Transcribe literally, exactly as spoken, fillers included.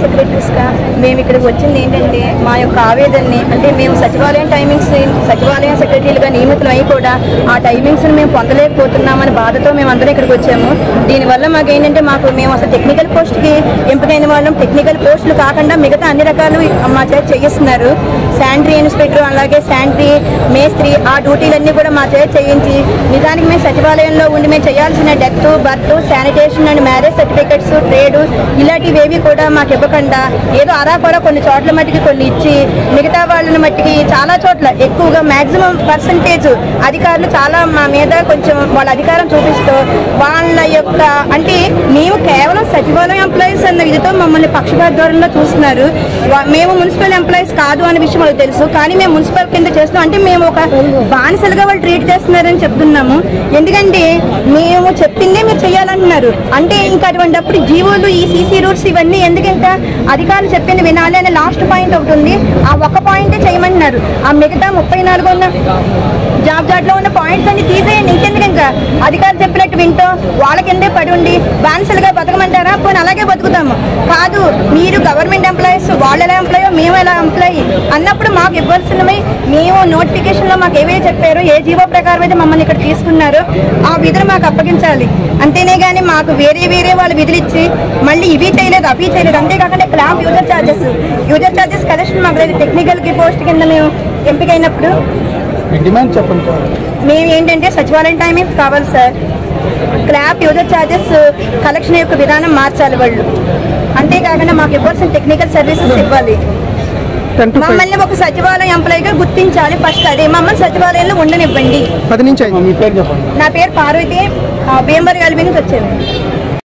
సెక్రటరీస్గా మేము ఇక్కడికి వచ్చింది ఏంటంటే మా యొక్క ఆవేదనని, అంటే మేము సచివాలయం టైమింగ్స్ సచివాలయం సెక్రటరీలుగా నియమితులు అయ్యి కూడా ఆ టైమింగ్స్ని మేము పొందలేకపోతున్నామని బాధతో మేము అందరం ఇక్కడికి వచ్చాము. దీనివల్ల మాకు ఏంటంటే మాకు మేము అసలు టెక్నికల్ పోస్ట్కి ఎంపికైన వాళ్ళం, టెక్నికల్ పోస్టులు కాకుండా మిగతా అన్ని రకాలు మా చేత చేయిస్తున్నారు. శానిటరీ ఇన్స్పెక్టర్ అలాగే శానిటరీ మేస్త్రి ఆ డ్యూటీలన్నీ కూడా మా చేత చేయించి నిజానికి మేము సచివాలయంలో ఉండి మేము చేయాల్సిన death, birth, sanitation and marriage certificates, trade ఇలాంటివేవి కూడా మాకు ఇవ్వకుండా ఏదో అరా కూడా కొన్ని చోట్ల మట్టికి కొన్ని ఇచ్చి మిగతా వాళ్ళని మట్టికి చాలా చోట్ల ఎక్కువగా మ్యాక్సిమం పర్సంటేజ్ అధికారులు చాలా మా మీద కొంచెం వాళ్ళ అధికారం చూపిస్తూ వాళ్ళ యొక్క అంటే మేము కేవలం సచివాలయం ఎంప్లాయీస్ అన్న ఇదితో మమ్మల్ని పక్షపాత ధోరణిలో చూస్తున్నారు. మేము మున్సిపల్ ఎంప్లాయీస్ కాదు అనే విషయం వాళ్ళకి తెలుసు, కానీ మేము మున్సిపల్ కింద చేస్తున్నాం అంటే మేము ఒక బానిసలుగా వాళ్ళు ట్రీట్ చేస్తున్నారని చెప్తున్నాము. ఎందుకంటే మేము చెప్పిందే మీరు చేయాలంటున్నారు అంటే ఇంకా అటువంటిప్పుడు జీవోలు ఈ సీసీ రూల్స్ ఇవన్నీ ఎందుకంటే అధికారులు చెప్పింది వినాలి అనే లాస్ట్ పాయింట్ ఒకటి ఉంది. ఆ ఒక్క పాయింటే చేయమంటున్నారు. ఆ మిగతా ముప్పై నాలుగు ఉన్న జాబ్ జాట్లో ఉన్న పాయింట్స్ అన్ని తీసేయండి. ఇంకెందుకు ఇంకా అధికారులు చెప్పినట్టు వింటాం వాళ్ళ కిందే పడి ఉండి బానిసలుగా బతకమంటారా? పోనీ అలాగే బతుకుతాము. కాదు మీరు గవర్నమెంట్ ఎంప్లాయీస్, వాళ్ళు ఎలా ఎంప్లాయో మేము ఎలా ఎంప్లాయీ అన్నప్పుడు మాకు ఇవ్వాల్సినవి మేము నోటిఫికేషన్లో మాకు ఏవే చెప్పారో ఏ జీవో ప్రకారం అయితే మమ్మల్ని ఇక్కడ తీసుకున్నారో ఆ విధులు మాకు అప్పగించాలి. అంతేనే కానీ మాకు వేరే వేరే వాళ్ళు విధులు ఇచ్చి మళ్ళీ ఇవి చేయలేదు అవి చేయలేదు. అంతేకాకుండా clap user charges user charges collection మాకు లేదు. టెక్నికల్కి పోస్ట్ కింద మేము ఎంపికైనప్పుడు మేము ఏంటంటే సచివాలయం టైమింగ్స్ కావాలి sir. Clap user charges collection యొక్క విధానం మార్చాలి వాళ్ళు. అంతేకాకుండా మాకు ఇవ్వాల్సిన టెక్నికల్ సర్వీసెస్ ఇవ్వాలి. మమ్మల్ని ఒక సచివాలయం ఎంప్లాయీగా గుర్తించాలి ఫస్ట్. అదే మమ్మల్ని సచివాలయంలో ఉండనివ్వండి. నా పేరు పార్వతి, భీమవరం నుంచి వచ్చాను.